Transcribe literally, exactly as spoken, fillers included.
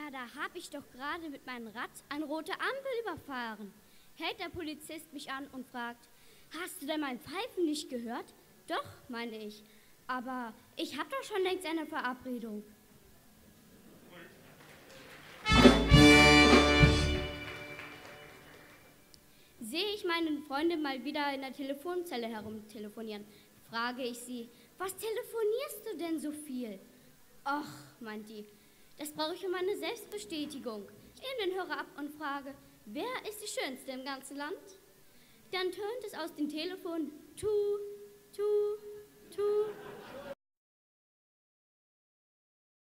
Ja, da habe ich doch gerade mit meinem Rad eine rote Ampel überfahren. Hält der Polizist mich an und fragt, hast du denn mein Pfeifen nicht gehört? Doch, meine ich, aber ich habe doch schon längst eine Verabredung. Sehe ich meine Freundin mal wieder in der Telefonzelle herumtelefonieren, frage ich sie, was telefonierst du denn so viel? Ach, meint die, das brauche ich für meine Selbstbestätigung. Ich nehme den Hörer ab und frage, wer ist die Schönste im ganzen Land? Dann tönt es aus dem Telefon, tu, tu, tu.